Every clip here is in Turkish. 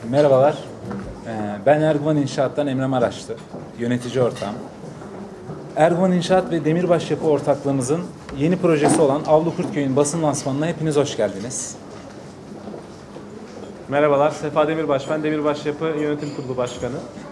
Merhabalar, ben Erguvan İnşaat'tan Emre Maraşlı, yönetici ortağım. Erguvan İnşaat ve Demirbaş Yapı ortaklığımızın yeni projesi olan Avlu Kurtköy'ün basın lansmanına hepiniz hoş geldiniz. Merhabalar, Sefa Demirbaş, ben Demirbaş Yapı Yönetim Kurulu Başkanı.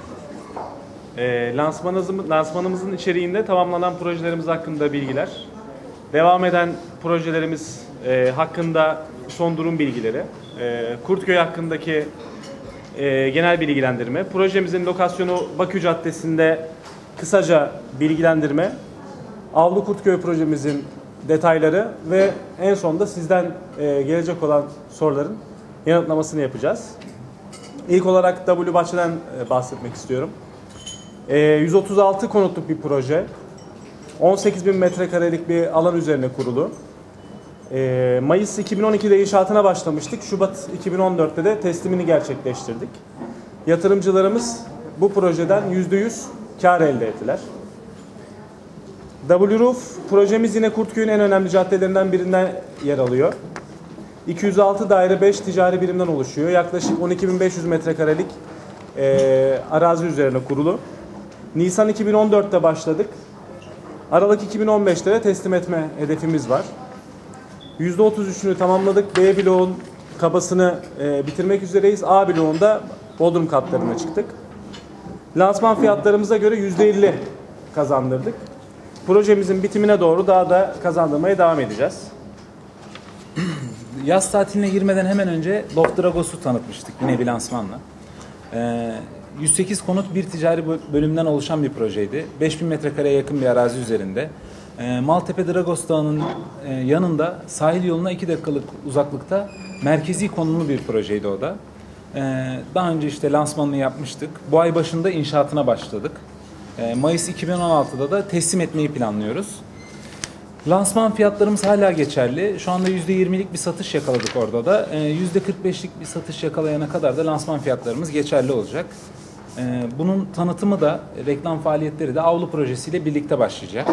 Lansmanımızın içeriğinde tamamlanan projelerimiz hakkında bilgiler, devam eden projelerimiz hakkında son durum bilgileri, Kurtköy hakkındaki genel bilgilendirme, projemizin lokasyonu Bakü Caddesi'nde kısaca bilgilendirme, Avlu Kurtköy projemizin detayları ve en sonunda sizden gelecek olan soruların yanıtlamasını yapacağız. İlk olarak W Bahçe'den bahsetmek istiyorum. 136 konutluk bir proje. 18.000 metrekarelik bir alan üzerine kurulu. Mayıs 2012'de inşaatına başlamıştık. Şubat 2014'te de teslimini gerçekleştirdik. Yatırımcılarımız bu projeden %100 kar elde ettiler. W Roof projemiz yine Kurtköy'ün en önemli caddelerinden birinden yer alıyor. 206 daire 5 ticari birimden oluşuyor. Yaklaşık 12.500 metrekarelik arazi üzerine kurulu. Nisan 2014'te başladık. Aralık 2015'te de teslim etme hedefimiz var. %33'ünü tamamladık. B bloğun kabasını bitirmek üzereyiz. A bloğunda bodrum katlarına çıktık. Lansman fiyatlarımıza göre %50 kazandırdık. Projemizin bitimine doğru daha da kazandırmaya devam edeceğiz. Yaz tatiline girmeden hemen önce Loft Dragos'u tanıtmıştık yine bir lansmanla. 108 konut bir ticari bölümden oluşan bir projeydi. 5000 metrekareye yakın bir arazi üzerinde. Maltepe Dragos Dağı'nın yanında sahil yoluna 2 dakikalık uzaklıkta merkezi konumlu bir projeydi o da. Daha önce işte lansmanını yapmıştık. Bu ay başında inşaatına başladık. Mayıs 2016'da da teslim etmeyi planlıyoruz. Lansman fiyatlarımız hala geçerli. Şu anda %20'lik bir satış yakaladık orada da. %45'lik bir satış yakalayana kadar da lansman fiyatlarımız geçerli olacak. Bunun tanıtımı da, reklam faaliyetleri de Avlu projesiyle birlikte başlayacak.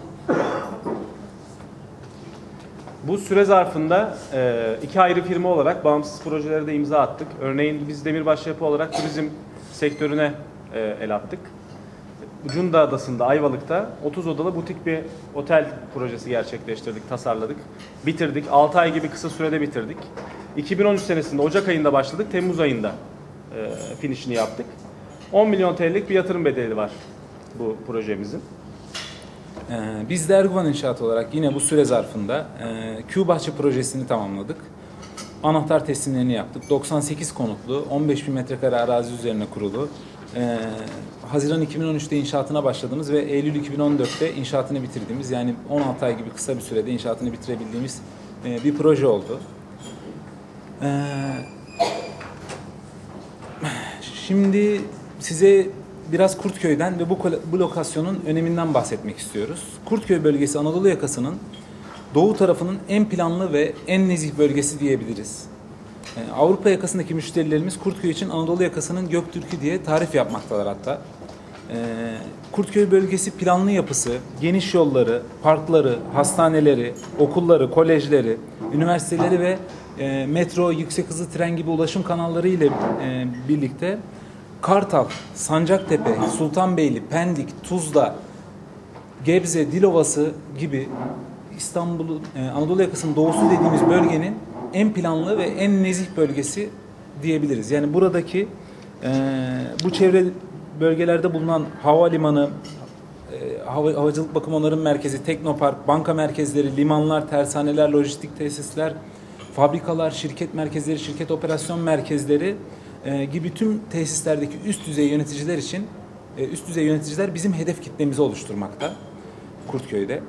Bu süre zarfında iki ayrı firma olarak bağımsız projelere de imza attık. Örneğin biz Demirbaş Yapı olarak turizm sektörüne el attık. Cunda Adası'nda, Ayvalık'ta 30 odalı butik bir otel projesi gerçekleştirdik, tasarladık. Bitirdik. 6 ay gibi kısa sürede bitirdik. 2013 senesinde Ocak ayında başladık. Temmuz ayında finişini yaptık. 10 milyon TL'lik bir yatırım bedeli var bu projemizin. Biz de Erguvan İnşaat olarak yine bu süre zarfında Q Bahçe projesini tamamladık. Anahtar teslimlerini yaptık. 98 konutlu, 15.000 metrekare arazi üzerine kurulu. Haziran 2013'te inşaatına başladığımız ve Eylül 2014'te inşaatını bitirdiğimiz, yani 16 ay gibi kısa bir sürede inşaatını bitirebildiğimiz bir proje oldu. Şimdi size biraz Kurtköy'den ve bu lokasyonun öneminden bahsetmek istiyoruz. Kurtköy bölgesi Anadolu yakasının doğu tarafının en planlı ve en nezih bölgesi diyebiliriz. Avrupa yakasındaki müşterilerimiz Kurtköy için Anadolu yakasının Göktürk'ü diye tarif yapmaktalar hatta. Kurtköy bölgesi planlı yapısı, geniş yolları, parkları, hastaneleri, okulları, kolejleri, üniversiteleri ve metro, yüksek hızlı tren gibi ulaşım kanalları ile birlikte Kartal, Sancaktepe, Sultanbeyli, Pendik, Tuzla, Gebze, Dilovası gibi İstanbul'un, Anadolu yakasının doğusu dediğimiz bölgenin en planlı ve en nezih bölgesi diyebiliriz. Yani buradaki bu çevre bölgelerde bulunan havalimanı, havacılık bakım onarım merkezi, teknopark, banka merkezleri, limanlar, tersaneler, lojistik tesisler, fabrikalar, şirket merkezleri, şirket operasyon merkezleri gibi tüm tesislerdeki üst düzey yöneticiler için üst düzey yöneticiler bizim hedef kitlemizi oluşturmakta Kurtköy'de.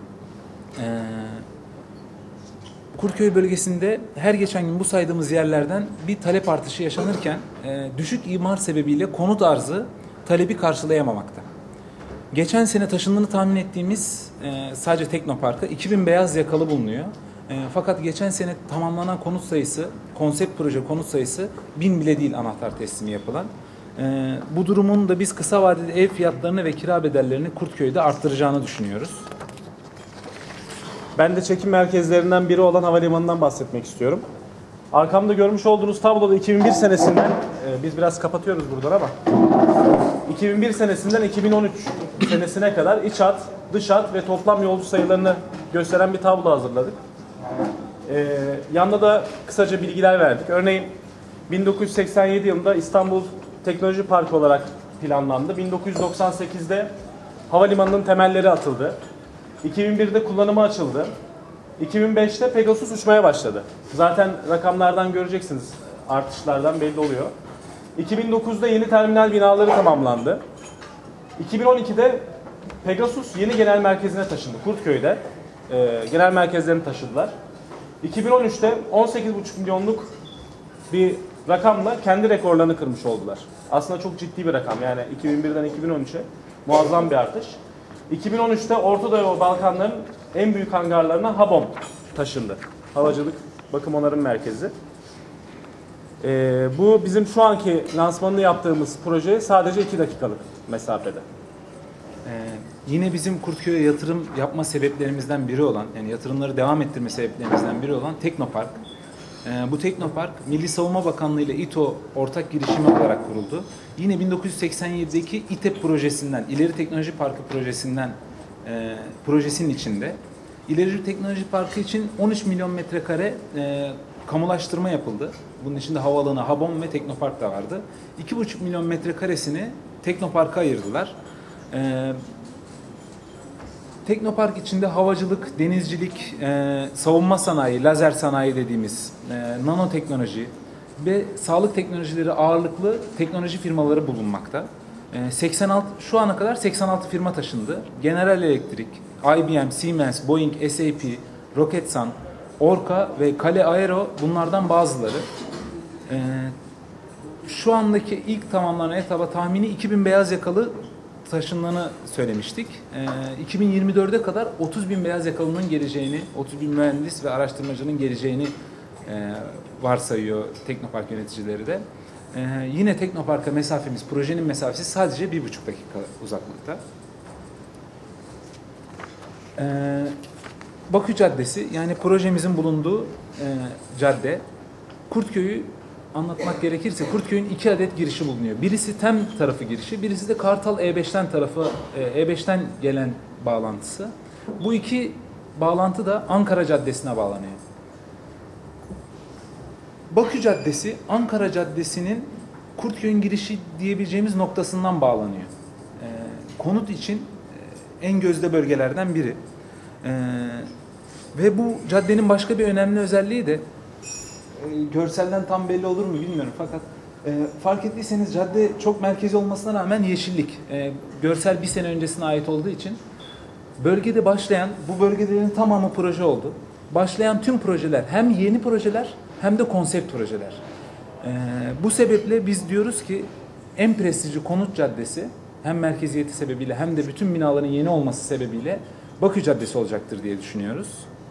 Kurtköy bölgesinde her geçen gün bu saydığımız yerlerden bir talep artışı yaşanırken düşük imar sebebiyle konut arzı talebi karşılayamamakta. Geçen sene taşındığını tahmin ettiğimiz sadece Teknopark'a 2000 beyaz yakalı bulunuyor. Fakat geçen sene tamamlanan konut sayısı, konsept proje konut sayısı 1000 bile değil anahtar teslimi yapılan. Bu durumun da biz kısa vadede ev fiyatlarını ve kira bedellerini Kurtköy'de arttıracağını düşünüyoruz. Ben de çekim merkezlerinden biri olan havalimanından bahsetmek istiyorum. Arkamda görmüş olduğunuz tabloda 2001 senesinden, biz biraz kapatıyoruz buradan ama 2001 senesinden 2013 senesine kadar iç hat, dış hat ve toplam yolcu sayılarını gösteren bir tablo hazırladık. Yanında da kısaca bilgiler verdik. Örneğin 1987 yılında İstanbul Teknoloji Parkı olarak planlandı. 1998'de havalimanının temelleri atıldı. 2001'de kullanıma açıldı. 2005'te Pegasus uçmaya başladı. Zaten rakamlardan göreceksiniz, artışlardan belli oluyor. 2009'da yeni terminal binaları tamamlandı. 2012'de Pegasus yeni genel merkezine taşındı. Kurtköy'de genel merkezlerini taşıdılar. 2013'te 18,5 milyonluk bir rakamla kendi rekorlarını kırmış oldular. Aslında çok ciddi bir rakam. Yani 2001'den 2013'e muazzam bir artış. 2013'te Orta Doğu ve Balkanların en büyük hangarlarına HABOM taşındı. Havacılık Bakım Onarım Merkezi. Bu bizim şu anki lansmanını yaptığımız proje sadece 2 dakikalık mesafede. Yine bizim Kurtköy'e yatırım yapma sebeplerimizden biri olan, yani yatırımları devam ettirme sebeplerimizden biri olan Teknopark. Bu Teknopark, Milli Savunma Bakanlığı ile İTO ortak girişimi olarak kuruldu. Yine 1987'deki İTEP projesinden, İleri Teknoloji Parkı projesinden, projesinin içinde. İleri Teknoloji Parkı için 13 milyon metrekare kamulaştırma yapıldı. Bunun içinde havaalanı, HABOM ve Teknopark da vardı. 2,5 milyon metrekaresini Teknopark'a ayırdılar. Teknopark içinde havacılık, denizcilik, savunma sanayi, lazer sanayi dediğimiz nanoteknoloji ve sağlık teknolojileri ağırlıklı teknoloji firmaları bulunmakta. 86 şu ana kadar 86 firma taşındı. General Electric, IBM, Siemens, Boeing, SAP, Roketsan, Orca ve Kale Aero bunlardan bazıları. Şu andaki ilk tamamlanan etaba tahmini 2000 beyaz yakalı taşındığını söylemiştik. 2024'e kadar 30 bin beyaz yakalının geleceğini, 30 bin mühendis ve araştırmacının geleceğini varsayıyor Teknopark yöneticileri de. Yine Teknopark'a mesafemiz, projenin mesafesi sadece 1,5 dakika uzaklıkta. Bakü Caddesi, yani projemizin bulunduğu cadde, Kurtköy'ü anlatmak gerekirse Kurtköy'ün 2 adet girişi bulunuyor. Birisi TEM tarafı girişi, birisi de Kartal E5'ten tarafı, E5'ten gelen bağlantısı. Bu iki bağlantı da Ankara Caddesi'ne bağlanıyor. Bakü Caddesi, Ankara Caddesi'nin Kurtköy'ün girişi diyebileceğimiz noktasından bağlanıyor. Konut için en gözde bölgelerden biri. Ve bu caddenin başka bir önemli özelliği de görselden tam belli olur mu bilmiyorum fakat fark ettiyseniz cadde çok merkezi olmasına rağmen yeşillik. Görsel bir sene öncesine ait olduğu için bölgede başlayan, bu bölgelerin tamamı proje oldu. Başlayan tüm projeler hem yeni projeler hem de konsept projeler. Bu sebeple biz diyoruz ki en prestijli konut caddesi hem merkeziyeti sebebiyle hem de bütün binaların yeni olması sebebiyle Bakü Caddesi olacaktır diye düşünüyoruz.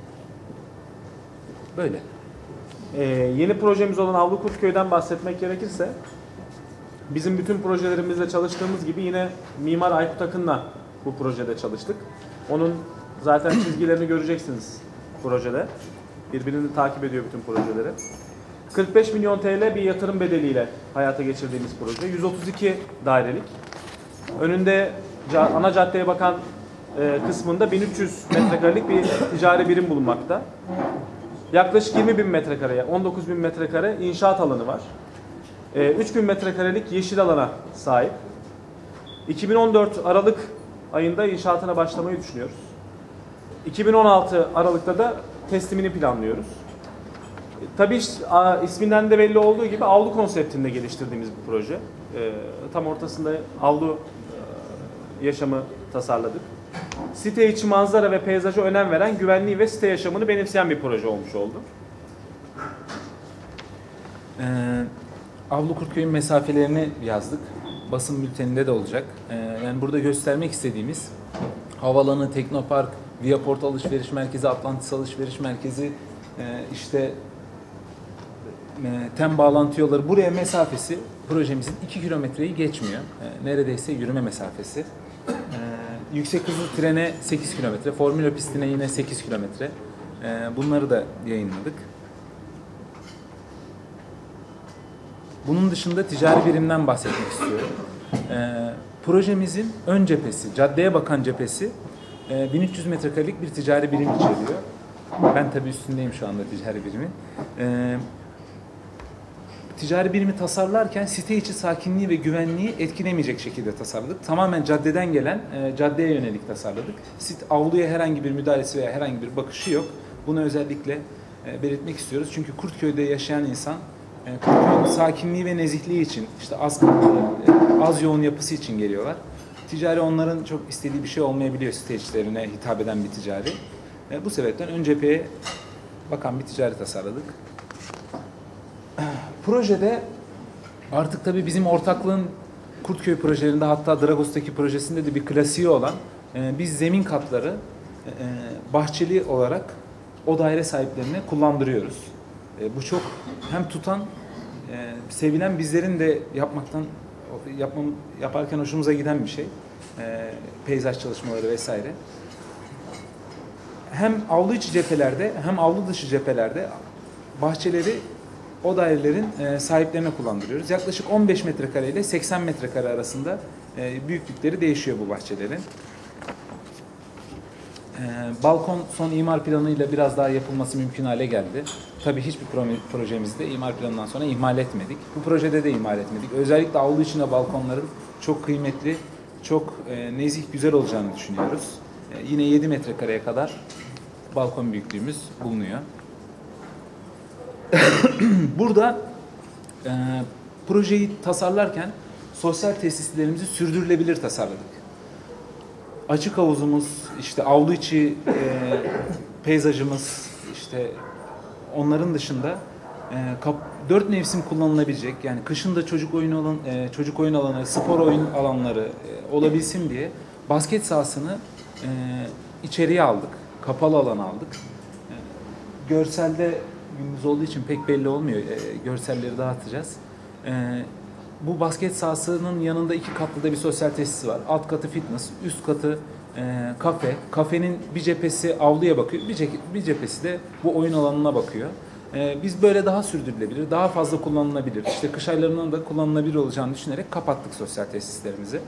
Böyle. Yeni projemiz olan Avlu Kurtköy'den bahsetmek gerekirse bizim bütün projelerimizde çalıştığımız gibi yine Mimar Aykut Akın'la bu projede çalıştık. Onun zaten çizgilerini göreceksiniz projede. Birbirini takip ediyor bütün projeleri. 45 milyon TL bir yatırım bedeliyle hayata geçirdiğimiz proje. 132 dairelik. Önünde ana caddeye bakan kısmında 1300 metrekarelik bir ticari birim bulunmakta. Yaklaşık 20 bin metrekareye, 19 bin metrekare inşaat alanı var. 3 bin metrekarelik yeşil alana sahip. 2014 Aralık ayında inşaatına başlamayı düşünüyoruz. 2016 Aralık'ta da teslimini planlıyoruz. Tabii isminden de belli olduğu gibi avlu konseptinde geliştirdiğimiz bir proje. Tam ortasında avlu yaşamı tasarladık. Site içi manzara ve peyzaja önem veren, güvenliği ve site yaşamını benimseyen bir proje olmuş oldu. Avlu Kurtköy'ün mesafelerini yazdık. Basın bülteninde de olacak. Yani burada göstermek istediğimiz havaalanı, Teknopark, Viaport Alışveriş Merkezi, Atlantis Alışveriş Merkezi, işte TEM bağlantı yolları, buraya mesafesi projemizin 2 kilometreyi geçmiyor. Neredeyse yürüme mesafesi. Yüksek hızlı trene 8 kilometre, Formula pistine yine 8 kilometre. Bunları da yayınladık. Bunun dışında ticari birimden bahsetmek istiyorum. Projemizin ön cephesi, caddeye bakan cephesi 1300 metrekarelik bir ticari birim içeriyor. Ben tabii üstündeyim şu anda ticari birimin. Ticari birimi tasarlarken site içi sakinliği ve güvenliği etkilemeyecek şekilde tasarladık. Tamamen caddeden gelen, caddeye yönelik tasarladık. Avluya herhangi bir müdahalesi veya herhangi bir bakışı yok. Bunu özellikle belirtmek istiyoruz. Çünkü Kurtköy'de yaşayan insan, Kurtköy'ün sakinliği ve nezihliği için, işte az yoğun yapısı için geliyorlar. Ticari onların çok istediği bir şey olmayabiliyor, site içlerine hitap eden bir ticari. Bu sebepten ön cepheye bakan bir ticari tasarladık. Projede artık tabii bizim ortaklığın Kurtköy projelerinde, hatta Dragos'taki projesinde de bir klasiği olan biz zemin katları bahçeli olarak o daire sahiplerine kullandırıyoruz. Bu çok hem tutan, sevilen, bizlerin de yaparken hoşumuza giden bir şey. Peyzaj çalışmaları vesaire. Hem avlu içi cephelerde hem avlu dışı cephelerde bahçeleri o dairelerin sahiplerine kullandırıyoruz. Yaklaşık 15 metrekare ile 80 metrekare arasında büyüklükleri değişiyor bu bahçelerin. Balkon son imar planıyla biraz daha yapılması mümkün hale geldi. Tabii hiçbir projemizde imar planından sonra ihmal etmedik. Bu projede de ihmal etmedik. Özellikle avlu içine balkonların çok kıymetli, çok nezih, güzel olacağını düşünüyoruz. Yine 7 metrekareye kadar balkon büyüklüğümüz bulunuyor. Burada projeyi tasarlarken sosyal tesislerimizi sürdürülebilir tasarladık. Açık havuzumuz, işte avlu içi peyzajımız, işte onların dışında 4 mevsim kullanılabilecek, yani kışın da çocuk oyun alanı, spor oyun alanları olabilsin diye basket sahasını içeriye aldık, kapalı alana aldık. Görselde günümüz olduğu için pek belli olmuyor. Görselleri dağıtacağız. Bu basket sahasının yanında 2 katlı da bir sosyal tesisi var. Alt katı fitness, üst katı kafe. Kafenin bir cephesi avluya bakıyor, bir cephesi de bu oyun alanına bakıyor. Biz böyle daha sürdürülebilir, daha fazla kullanılabilir, işte kış aylarının da kullanılabilir olacağını düşünerek kapattık sosyal tesislerimizi.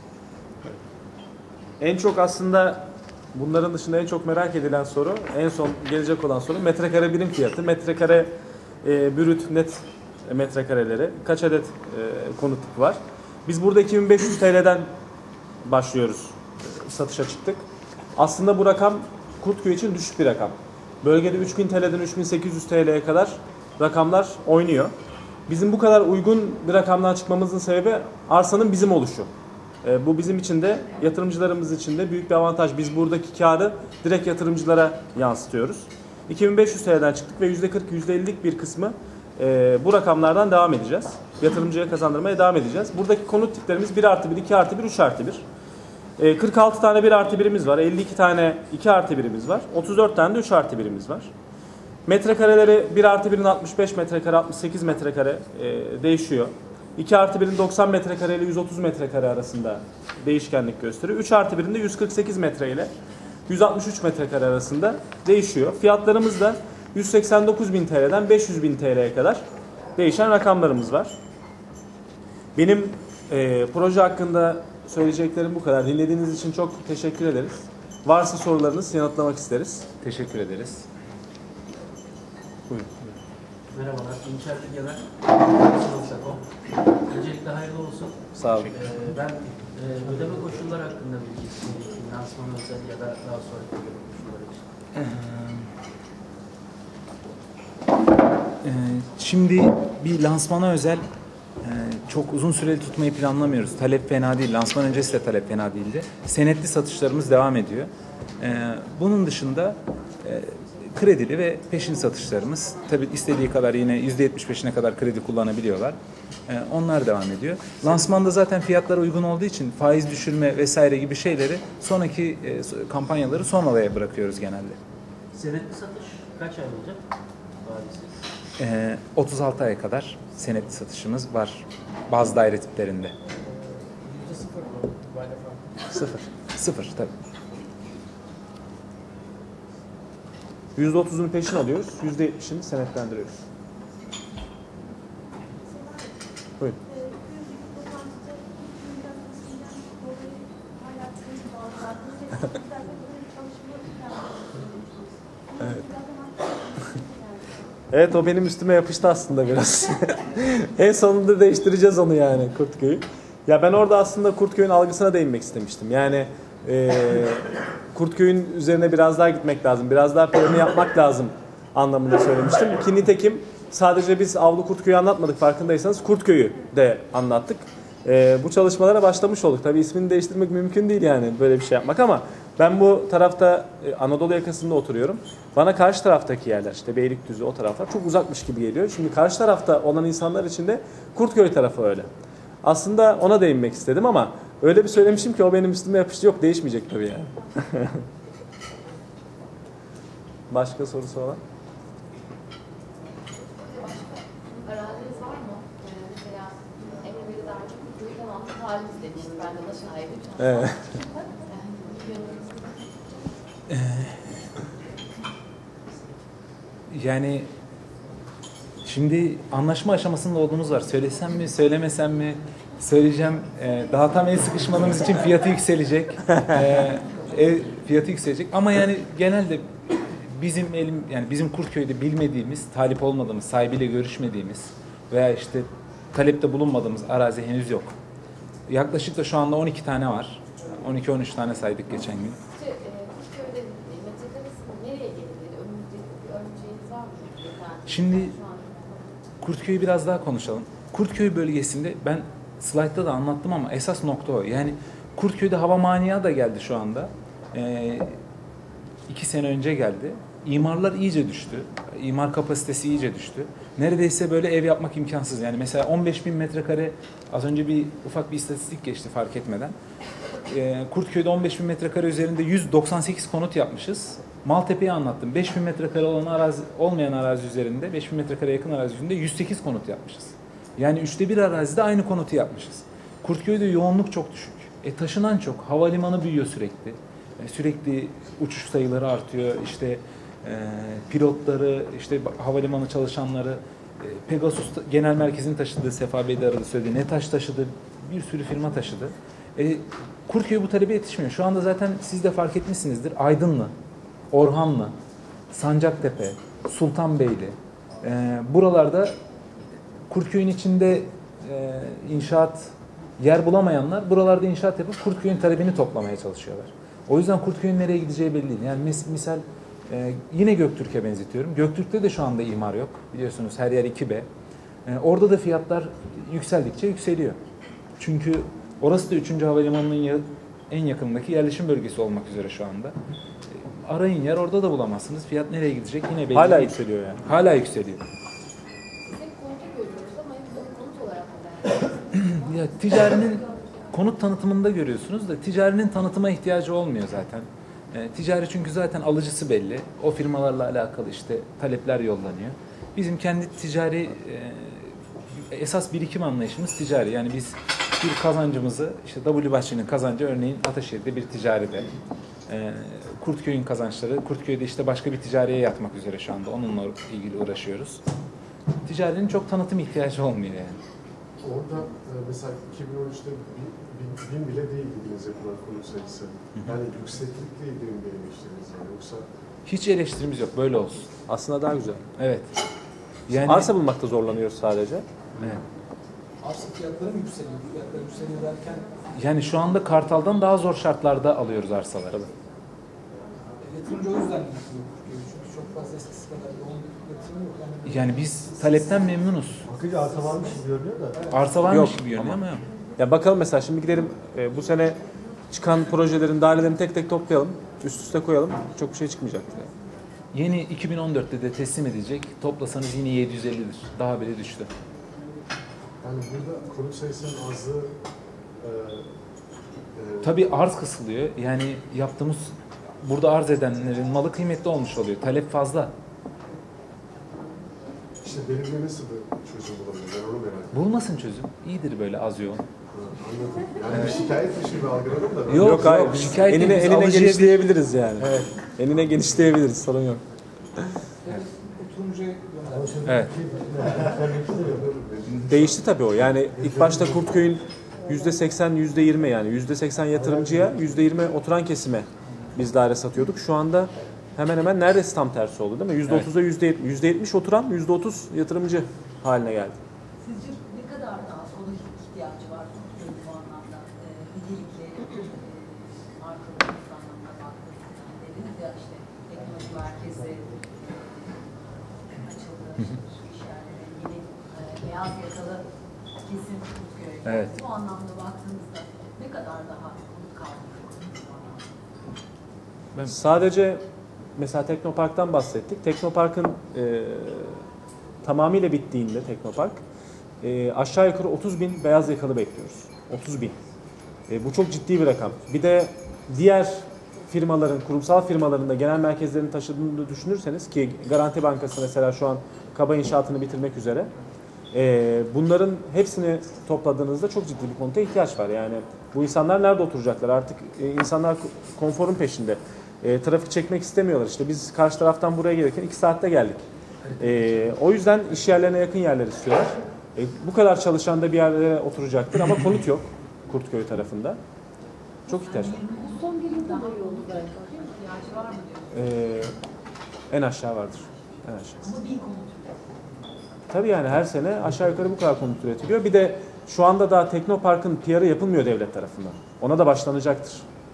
En çok aslında bunların dışında en çok merak edilen soru, en son gelecek olan soru metrekare birim fiyatı. Metrekare brüt net metrekareleri, kaç adet konut tipi var? Biz burada 2500 TL'den başlıyoruz, satışa çıktık. Aslında bu rakam Kurtköy için düşük bir rakam. Bölgede 3000 TL'den 3800 TL'ye kadar rakamlar oynuyor. Bizim bu kadar uygun bir rakamdan çıkmamızın sebebi arsanın bizim oluşu. Bu bizim için de, yatırımcılarımız için de büyük bir avantaj. Biz buradaki kârı direkt yatırımcılara yansıtıyoruz. 2500 TL'den çıktık ve %40, %50'lik bir kısmı bu rakamlardan devam edeceğiz. Yatırımcıya kazandırmaya devam edeceğiz. Buradaki konut tiplerimiz 1+1, 2+1, 3+1. 46 tane 1+1'imiz var, 52 tane 2+1'imiz var, 34 tane de 3+1'imiz var. Metrekareleri 1+1'in 65 metrekare, 68 metrekare değişiyor. 2+1'in 90 metrekare ile 130 metrekare arasında değişkenlik gösteriyor. 3+1'in de 148 metre ile 163 metrekare arasında değişiyor. Fiyatlarımız da 189.000 TL'den 500.000 TL'ye kadar değişen rakamlarımız var. Benim proje hakkında söyleyeceklerim bu kadar. Dinlediğiniz için çok teşekkür ederiz. Varsa sorularınız yanıtlamak isteriz. Teşekkür ederiz. Buyurun. Merhabalar, İnşaat Bilgeler. Öncelikle hayırlı olsun. Sağ olun. Ben ödeme koşulları hakkında bilgi istiyorum. Finansman özel ya da daha sonraki ödeme koşulları için. Şimdi bir lansmana özel çok uzun süreli tutmayı planlamıyoruz. Talep fena değil. Lansman öncesi de talep fena değildi. Senetli satışlarımız devam ediyor. Bunun dışında kredili ve peşin satışlarımız, tabii istediği kadar yine %75'ine kadar kredi kullanabiliyorlar. Onlar devam ediyor. Lansmanda zaten fiyatlar uygun olduğu için faiz düşürme vesaire gibi şeyleri sonraki kampanyaları son alaya bırakıyoruz genelde. Senetli satış kaç ay olacak? Vadisi. 36 aya kadar senetli satışımız var bazı daire tiplerinde. %0 mı? Sıfır. Sıfır tabii. %30'unu peşin alıyoruz, %70'ini senetlendiriyoruz. Buyurun. Evet, o benim üstüme yapıştı aslında biraz. En sonunda değiştireceğiz onu yani, Kurtköy'ü. Ya ben orada aslında Kurtköy'ün algısına değinmek istemiştim. Yani Kurtköy'ün üzerine biraz daha gitmek lazım. Biraz daha planı yapmak lazım anlamında söylemiştim. Ki nitekim sadece biz Avlu Kurtköy'ü anlatmadık, farkındaysanız Kurtköy'ü de anlattık. Bu çalışmalara başlamış olduk. Tabii ismini değiştirmek mümkün değil yani böyle bir şey yapmak, ama ben bu tarafta Anadolu yakasında oturuyorum. Bana karşı taraftaki yerler, işte Beylikdüzü, o taraflar çok uzakmış gibi geliyor. Şimdi karşı tarafta olan insanlar için de Kurtköy tarafı öyle. Aslında ona değinmek istedim ama öyle bir söylemişim ki o benim üstüme yapıştı. Yok, değişmeyecek tabii yani. Başka sorusu olan? Araziniz var mı? Mesela Emre'yi daha çok köyden altı taciz demişti. Ben de ona şahidim. Evet. Yani şimdi anlaşma aşamasında olduğumuz var. Söylesem mi, söylemesem mi? Söyleyeceğim. Daha tam el sıkışmadığımız için fiyatı yükselecek. Fiyatı yükselecek. Ama yani genelde bizim Kurtköy'de bilmediğimiz, talip olmadığımız, sahibiyle görüşmediğimiz veya işte talepte bulunmadığımız arazi henüz yok. Yaklaşık da şu anda 12 tane var. 12-13 tane saydık geçen gün. Kurtköy'de metrekaresi nereye gelir? Önümüzdeki bir ölçeğiniz var mı? Şimdi Kurtköy'ü biraz daha konuşalım. Kurtköy bölgesinde ben slaytta da anlattım ama esas nokta o. Yani Kurtköy'de hava mania da geldi şu anda. 2 sene önce geldi. İmarlar iyice düştü. İmar kapasitesi iyice düştü. Neredeyse böyle ev yapmak imkansız. Yani mesela 15.000 metrekare, az önce ufak bir istatistik geçti fark etmeden. Kurtköy'de 15.000 metrekare üzerinde 198 konut yapmışız. Maltepe'yi anlattım. 5.000 metrekare olmayan arazi üzerinde, 5.000 metrekare yakın arazi üzerinde 108 konut yapmışız. Yani 1/3 arazide aynı konutu yapmışız. Kurtköy'de yoğunluk çok düşük. Taşınan çok. Havalimanı büyüyor sürekli. Sürekli uçuş sayıları artıyor. İşte pilotları, işte havalimanı çalışanları, Pegasus Genel Merkezi'nin taşıdığı, Sefa Bey de arada söyledi. NETAŞ taşıdı. Bir sürü firma taşıdı. Kurtköy bu talebe yetişmiyor. Şu anda zaten siz de fark etmişsinizdir. Aydınlı, Orhanlı, Sancaktepe, Sultanbeyli. Buralarda Kurtköy'ün içinde inşaat yer bulamayanlar buralarda inşaat yapıp Kurtköy'ün talebini toplamaya çalışıyorlar. O yüzden Kurtköy'ün nereye gideceği belli değil. Yani misal yine Göktürk'e benzetiyorum. Göktürk'te de şu anda imar yok. Biliyorsunuz her yer 2B. Orada da fiyatlar yükseldikçe yükseliyor. Çünkü orası da 3. Havalimanı'nın en yakınındaki yerleşim bölgesi olmak üzere şu anda. Arayın yer, orada da bulamazsınız. Fiyat nereye gidecek yine belli Hala değil. yükseliyor yani. Hala yükseliyor. Biz hep konutu görüyoruz ama hep bunu konut olarak mı Ya ticarinin konut tanıtımında görüyorsunuz da ticarinin tanıtıma ihtiyacı olmuyor zaten. Ticari çünkü zaten alıcısı belli. O firmalarla alakalı işte talepler yollanıyor. Bizim kendi ticari esas birikim anlayışımız ticari. Yani biz bir kazancımızı, işte W Bahçeli'nin kazancı örneğin Ataşehir'de bir ticaride. Kurtköy'ün kazançları, Kurtköy'de işte başka bir ticariye yatmak üzere şu anda. Onunla ilgili uğraşıyoruz. Ticarinin çok tanıtım ihtiyacı olmuyor yani. Orada mesela 2013'te bin bile değil bildiğiniz yapılan konut sayısı. Yani yükseklikle ilgili mi benim işleriniz var yoksa? Hiç eleştirimiz yok, böyle olsun. Aslında daha güzel. Evet. Yani, Arsa bulmakta zorlanıyoruz sadece. Evet. Arsa fiyatları mı yükseliyor? Fiyatlar yükseliyor derken Yani şu anda Kartal'dan daha zor şartlarda alıyoruz arsaları. yatırımcı o yüzden mi yapıyor Kurtköy'ü? Çünkü çok fazla eskisi kadar yoğun bir yatırım yok. Yani biz talepten memnunuz. Bakınca arsa varmış gibi görünüyor da. Arsa varmış Yok, gibi görünüyor ama yok. Ya bakalım mesela şimdi gidelim bu sene çıkan projelerin dairelerini tek tek toplayalım. Üst üste koyalım. Çok bir şey çıkmayacaktır yani. Yeni 2014'te de teslim edecek. Toplasanız yine 750'dir. Daha bile düştü. Yani burada konut sayısının azlığı Tabii arz kısılıyor. Yani yaptığımız burada arz edenlerin malı kıymetli olmuş oluyor. Talep fazla. işte belirli nasıl bir çözüm bulabilir? Ben onu merak ediyorum. Bulmasın çözüm. İyidir böyle az yoğun. Anladım. Yani bir şikayetmiş gibi algıladım da. ben. Yok, hayır. yok. Şikayet değil, biz Enine alıcıya genişleyebiliriz yani. Evet. Enine genişleyebiliriz. Sorun yok. oturumcuya yönelen Evet. Değişti tabii o. Yani ilk başta Kurtköy'ün %80, %20 yani %80 yatırımcıya, %20 oturan kesime biz daire satıyorduk. Şu anda hemen hemen neredeyse tam tersi oldu değil mi? %30'a %70 oturan, %30 yatırımcı haline geldi. Sizce ne kadar daha konut ihtiyacı var Türkiye'nin bu anlamda? Nitelikli markalarımız anlamda baktığınızda. Hani dediniz ya işte teknoloji merkezi açıldı, iş yerleri, yeni beyaz yakalı kesim Kurtköy. Evet. Bu anlamda baktığınızda ne kadar daha konut kalmış bu anlamda? Sadece mesela Teknopark'tan bahsettik. Teknopark'ın tamamıyla bittiğinde Teknopark aşağı yukarı 30 bin beyaz yakalı bekliyoruz. 30 bin. Bu çok ciddi bir rakam. Bir de diğer firmaların, kurumsal firmaların da genel merkezlerini taşıdığını düşünürseniz ki Garanti Bankası mesela şu an kaba inşaatını bitirmek üzere. Bunların hepsini topladığınızda çok ciddi bir konuta ihtiyaç var. Yani bu insanlar nerede oturacaklar? Artık insanlar konforun peşinde. Trafik çekmek istemiyorlar. İşte biz karşı taraftan buraya gelirken 2 saatte geldik. O yüzden iş yerlerine yakın yerler istiyorlar. Bu kadar çalışan da bir yerlere oturacaktır ama konut yok Kurtköy tarafında. Çok ihtiyaç var. Bu son bir yılda daha iyi oldu galiba değil mi? İhtiyacı var mı diyorsunuz? En aşağı vardır. En aşağı. Ama bin konut. Tabii yani her sene aşağı yukarı bu kadar konut üretiliyor. Bir de şu anda daha Teknopark'ın PR'ı yapılmıyor devlet tarafından. Ona da başlanacaktır.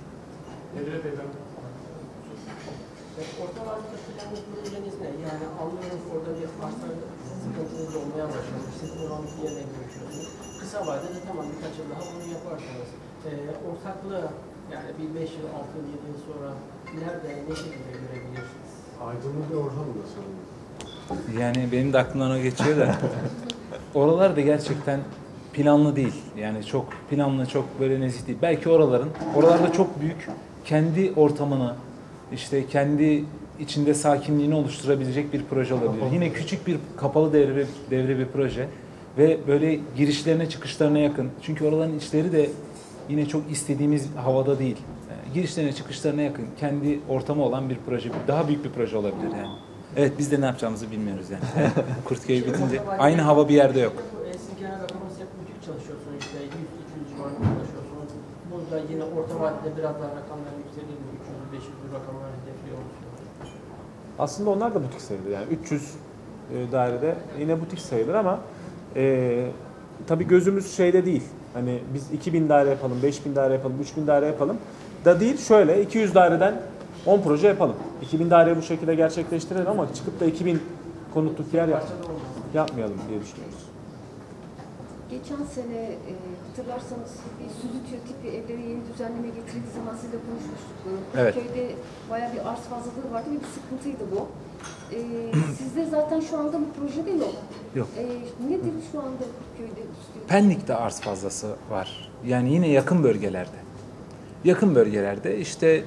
Orta vadede planlı projeniz ne? Yani anlıyoruz orada bir arsa sıkıntınız olmaya başladı. İşte oranlık yerine görüşüyorsunuz. Kısa vadede tamam birkaç yıl daha bunu yaparsanız. Ortaklığı yani bir 5 yıl, 6 yıl, 7 yıl sonra nerede, ne şekilde görebilirsiniz? Aydınlı bir Orhan da sanırım. Yani benim de aklımdan o geçiyor da. Oralar da gerçekten planlı değil. Yani çok planlı, çok böyle nezih değil. Belki oralarda çok büyük kendi ortamını, işte kendi içinde sakinliğini oluşturabilecek bir proje olabilir. Yine küçük bir kapalı devre bir proje ve böyle girişlerine çıkışlarına yakın. Çünkü oraların içleri de yine çok istediğimiz havada değil. Girişlerine çıkışlarına yakın, kendi ortamı olan bir proje, daha büyük bir proje olabilir yani. Evet, biz de ne yapacağımızı bilmiyoruz yani. Kurtköy bitince aynı hava bir yerde yok. Siz genel rakamınız hep buçuk çalışıyorsunuz işte 100-200 civarında çalışıyorsunuz. Burada yine orta vadede biraz daha rakamlar yükselir mi? 300-500 rakamlar hedefliyor musunuz? Aslında onlar da butik sayılır. Yani 300 dairede yine butik sayılır ama tabii gözümüz şeyde değil. Hani biz 2000 daire yapalım, 5000 daire yapalım, 3000 daire yapalım da değil. Şöyle 200 daireden 10 proje yapalım. 2000 daireyi bu şekilde gerçekleştirelim ama çıkıp da 2000 konutluk yer yapmayalım diye düşünüyoruz. Geçen sene hatırlarsanız bir Süzütü tipi evlere yeni düzenleme getirildiği zaman sizle konuşmuştuk. Evet. Köyde bayağı bir arz fazlalığı vardı ve bir sıkıntıydı bu. Sizde zaten şu anda bu projede yok. Yok. Nedir şu anda köyde? Pendik'te arz fazlası var. Yani yine yakın bölgelerde. Yakın bölgelerde işte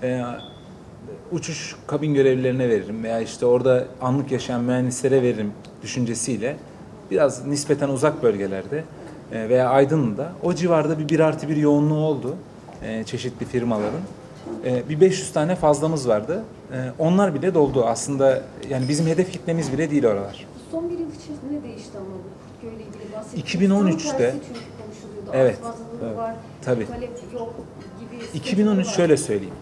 uçuş kabin görevlilerine veririm veya işte orada anlık yaşayan mühendislere veririm düşüncesiyle biraz nispeten uzak bölgelerde veya Aydın'da o civarda bir 1+1 yoğunluğu oldu çeşitli firmaların. Bir 500 tane fazlamız vardı. Onlar bile doldu. Aslında yani bizim hedef kitlemiz bile değil oralar. Son bir yıl içinde ne değişti ama bu köyle ilgili bahsettiğiniz? 2013'te Tam tersi çünkü konuşuluyordu. Evet, Arz fazlalığı evet, var, tabii. talep yok gibi. 2013 şöyle söyleyeyim.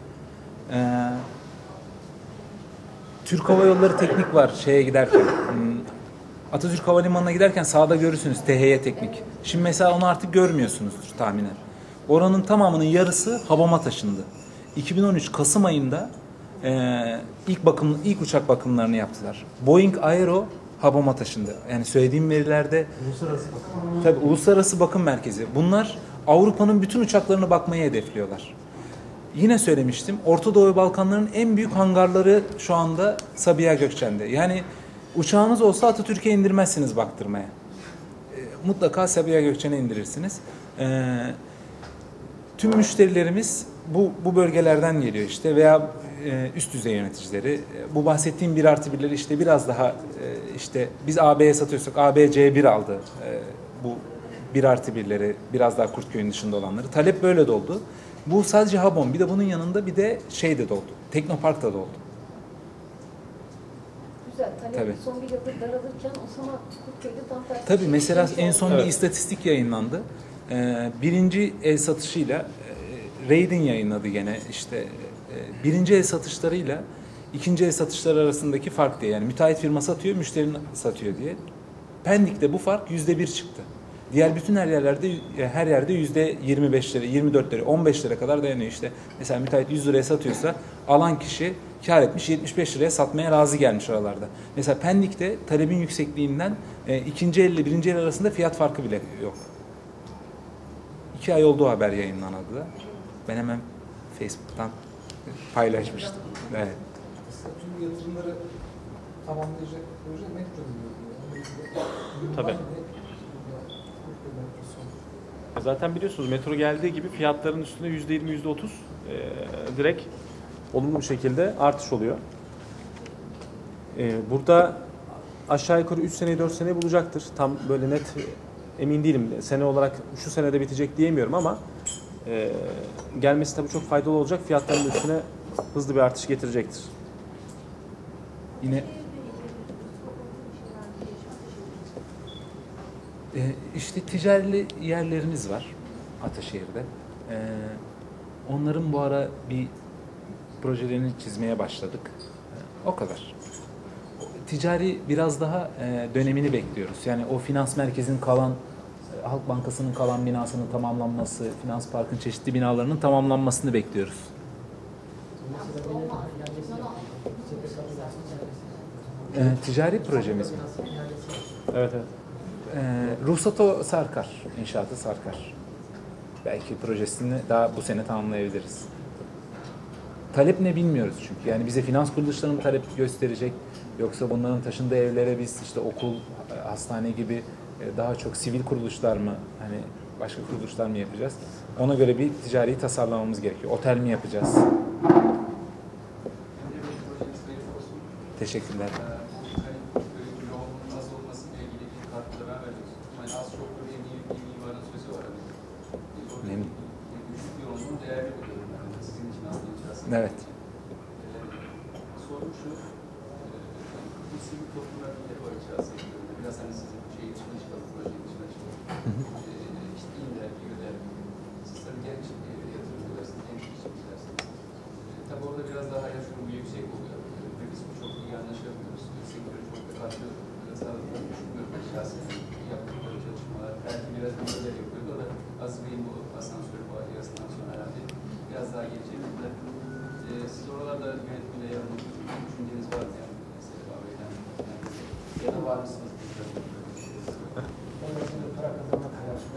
Türk Hava Yolları Teknik var şeye giderken. Atatürk Havalimanı'na giderken sağda görürsünüz THY Teknik. Şimdi mesela onu artık görmüyorsunuzdur tahminen. Oranın tamamının yarısı Habom'a taşındı. 2013 Kasım ayında ilk uçak bakımlarını yaptılar. Boeing Aero Habom'a taşındı. Yani söylediğim verilerde uluslararası bakım merkezi. Bunlar Avrupa'nın bütün uçaklarını bakmaya hedefliyorlar. Yine söylemiştim. Orta Doğu ve Balkanların en büyük hangarları şu anda Sabiha Gökçen'de. Yani uçağınız olsa Atatürk'e indirmezsiniz baktırmaya. Mutlaka Sabiha Gökçen'e indirirsiniz. Tüm müşterilerimiz bu bölgelerden geliyor işte veya üst düzey yöneticileri. Bu bahsettiğim 1+1'leri işte biraz daha işte biz AB'ye satıyorsak AB C1 aldı. Bu 1+1'leri biraz daha Kurtköy'ün dışında olanları. Talep böyle doldu. Bu sadece Habon. Bir de bunun yanında bir de şey de doldu. Teknopark da doldu. Güzel. Talep Tabii. son bir yıldır daralırken o zaman Kurtköy'de tam tersi. Tabii mesela yaşamış en oldu. son bir istatistik yayınlandı. Birinci el satışıyla Raid'in yayınladı gene işte birinci el satışlarıyla ikinci el satışları arasındaki fark diye, yani müteahhit firma satıyor, müşterinin satıyor diye. Pendik'te bu fark %1 çıktı. Diğer bütün her yerde %25'lere, 24'lere, 15'lere kadar dayanıyor işte. Mesela müteahhit 100 liraya satıyorsa alan kişi kar etmiş, 75 liraya satmaya razı gelmiş aralarda. Mesela Pendik'te talebin yüksekliğinden ikinci elle birinci el arasında fiyat farkı bile yok. 2 ay oldu o haber yayınlanalı da. Ben hemen Facebook'tan paylaşmıştım. Evet. Aslında tüm yatırımları tamamlayacak proje metro diyor. Tabii. Zaten biliyorsunuz metro geldiği gibi fiyatların üstüne %20, %30 direkt olumlu bir şekilde artış oluyor. Burada aşağı yukarı 3 seneyi 4 seneyi bulacaktır. Tam böyle net emin değilim. Sene olarak şu senede bitecek diyemiyorum ama gelmesi tabii çok faydalı olacak. Fiyatların üstüne hızlı bir artış getirecektir. Yine işte ticari yerlerimiz var Ataşehir'de. Onların bu ara bir projelerini çizmeye başladık. O kadar. Ticari biraz daha dönemini bekliyoruz. Yani o finans merkezinin kalan, Halk Bankası'nın kalan binasının tamamlanması, Finans Park'ın çeşitli binalarının tamamlanmasını bekliyoruz. Ticari projemiz mi? Evet, evet. Ruhsatı sarkar, inşaatı sarkar. Belki projesini daha bu sene tamamlayabiliriz. Talep ne bilmiyoruz çünkü. Yani bize finans kuruluşları mı talep gösterecek, yoksa bunların taşındığı evlere biz işte okul, hastane gibi daha çok sivil kuruluşlar mı, hani başka kuruluşlar mı yapacağız? Ona göre bir ticari tasarlamamız gerekiyor. Otel mi yapacağız? Teşekkürler. Nasıl olmasıyla ilgili bir katkıda ben veriyorsun. Yani az çok bir mimarın sözü var. Memnun. Düşük yoğunluğun değerli buluyorum ben. Sizin için anlayacağız. Evet. Sorum şu, bu sivil toplum örgütleri var içerisinde. Biraz hani sizin şey içine çıkalım, projenin içine çıkalım. İşte İnder, Güder, siz tabii genç yatırımcılarsınız, genç girişimcilersiniz. Tabii orada biraz daha yaşam yüksek oluyor. Ve biz çok iyi anlaşabiliyoruz. Sektörü çok da karşı sağlıklarını düşünmüyorum. Şahsen yaptıkları çalışmalar, belki biraz böyle yapıyordu. O da Azmi'nin bu asansörü bağlayasından sonra herhalde biraz daha geleceğimizde. Siz oralarda yönetimde yer almak düşünceniz var mı? Yani mesela Bey'den ya da var mısınız? Para kazanmak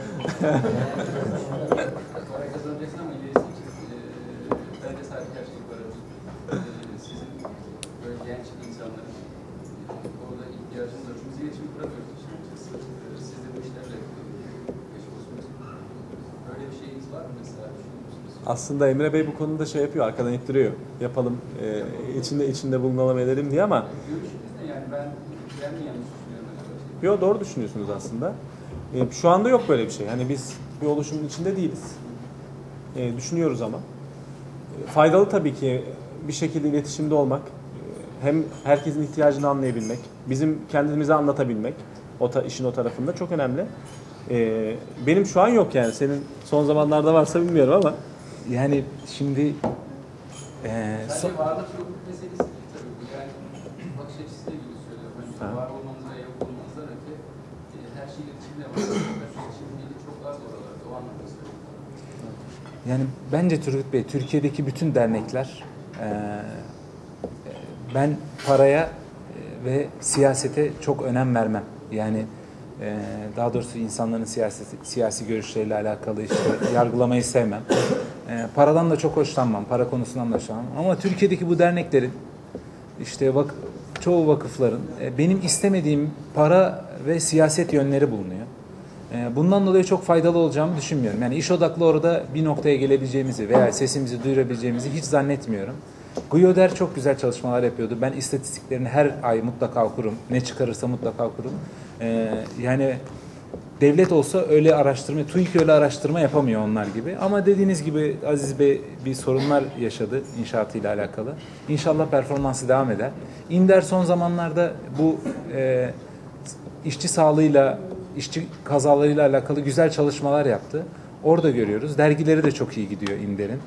Para kazanacaksın ama ilerisi için bence sadece her şey para. Sizin böyle genç insanların orada ihtiyacınız var. Çünkü biz iletişim kuramıyoruz işte. Siz de bu işlerle meşgulsünüz. Böyle bir şeyiniz var mı mesela? Aslında Emre Bey bu konuda şey yapıyor, arkadan ittiriyor. Yapalım, içinde bulunalım edelim diye ama... Görüşünüz ne yani? Ben mi yanlış düşünüyorum acaba? Yok, doğru düşünüyorsunuz aslında. Şu anda yok böyle bir şey. Hani biz bir oluşumun içinde değiliz. Düşünüyoruz ama. Faydalı tabii ki bir şekilde iletişimde olmak. Hem herkesin ihtiyacını anlayabilmek, bizim kendimize anlatabilmek, işin o tarafında çok önemli. Benim şu an yok yani. Senin son zamanlarda varsa bilmiyorum ama. Yani şimdi Bence varlık yokluk meselesi değil tabii bu. Yani bakış açısıyla ilgili söylüyorum. Hani var olmanız veya yok olmanızdan öte her şey iletişimle var. İletişimliği çok az oralarda. O anlamda söylüyorum. yani bence Turgut Bey, Türkiye'deki bütün dernekler ben paraya ve siyasete çok önem vermem. Yani daha doğrusu insanların siyasi görüşleriyle alakalı işte yargılamayı sevmem. Paradan da çok hoşlanmam, para konusundan da hoşlanmam. Ama Türkiye'deki bu derneklerin, işte çoğu vakıfların benim istemediğim para ve siyaset yönleri bulunuyor. Bundan dolayı çok faydalı olacağımı düşünmüyorum. Yani iş odaklı orada bir noktaya gelebileceğimizi veya sesimizi duyurabileceğimizi hiç zannetmiyorum. Guyoder çok güzel çalışmalar yapıyordu. Ben istatistiklerini her ay mutlaka okurum. Ne çıkarırsa mutlaka okurum. Yani devlet olsa öyle araştırma, TÜİK öyle araştırma yapamıyor onlar gibi. Ama dediğiniz gibi Aziz Bey bir sorunlar yaşadı inşaatıyla alakalı. İnşallah performansı devam eder. İnder son zamanlarda bu işçi sağlığıyla, işçi kazalarıyla alakalı güzel çalışmalar yaptı. Orada görüyoruz. Dergileri de çok iyi gidiyor İnder'in.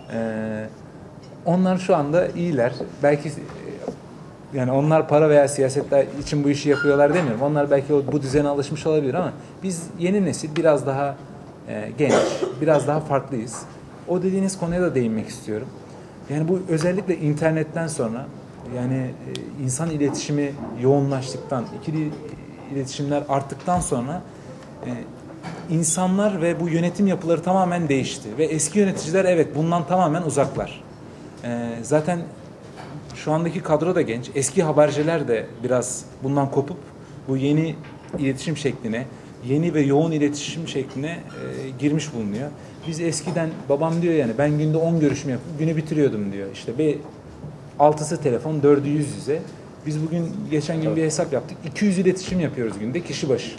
Onlar şu anda iyiler. Belki yani onlar para veya siyasetler için bu işi yapıyorlar demiyorum. Onlar belki bu düzene alışmış olabilir ama biz yeni nesil biraz daha genç, biraz daha farklıyız. O dediğiniz konuya da değinmek istiyorum. Yani bu özellikle internetten sonra yani insan iletişimi yoğunlaştıktan, ikili iletişimler arttıktan sonra insanlar ve bu yönetim yapıları tamamen değişti. Ve eski yöneticiler evet bundan tamamen uzaklar. Zaten şu andaki kadro da genç. Eski haberciler de biraz bundan kopup bu yeni iletişim şekline, yeni ve yoğun iletişim şekline girmiş bulunuyor. Biz eskiden babam diyor yani ben günde 10 görüşme yapıp günü bitiriyordum diyor. İşte 6'sı telefon, 4'ü yüz yüze. Biz bugün geçen gün bir hesap yaptık. 200 iletişim yapıyoruz günde kişi başı.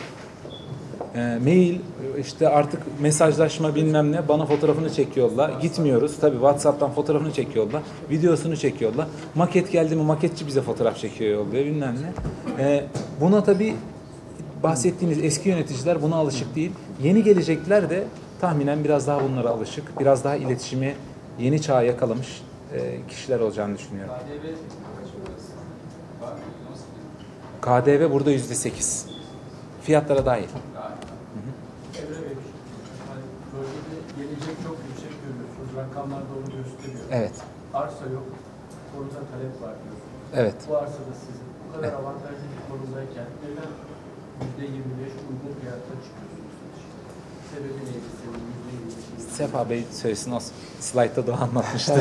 Mail, işte artık mesajlaşma bilmem ne, bana fotoğrafını çek yolla. Gitmiyoruz. Tabii WhatsApp'tan fotoğrafını çek yolla. Videosunu çek yolla. Maket geldi mi maketçi bize fotoğraf çekiyor yolluyor bilmem ne. Buna tabii bahsettiğiniz eski yöneticiler buna alışık değil. Yeni gelecekler de tahminen biraz daha bunlara alışık. Biraz daha iletişimi yeni çağa yakalamış kişiler olacağını düşünüyorum. KDV burada %8. Fiyatlara dahil. Emre Bey, hani bölgede gelecek çok yüksek görüyorsunuz. Rakamlar da onu gösteriyor. Evet. Arsa yok, konuda talep var diyorsunuz. Evet. Bu arsa da sizin. Bu kadar avantajlı bir konumdayken neden %25 uygun fiyatta çıkıyorsunuz? Sebebi neydi senin %25'in? Sefa Bey söylesin, o slaytta da anlatmıştı.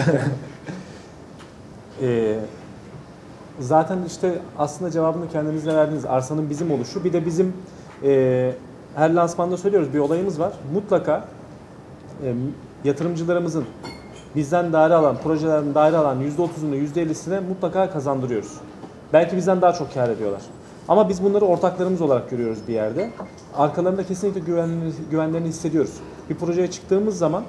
Zaten işte aslında cevabını kendinize verdiniz. Arsanın bizim oluşu. Bir de bizim her lansmanda söylüyoruz bir olayımız var. Mutlaka yatırımcılarımızın bizden daire alan, projelerden daire alan %30'unu %50'sine mutlaka kazandırıyoruz. Belki bizden daha çok kâr ediyorlar. Ama biz bunları ortaklarımız olarak görüyoruz bir yerde. Arkalarında kesinlikle güvenlerini hissediyoruz. Bir projeye çıktığımız zaman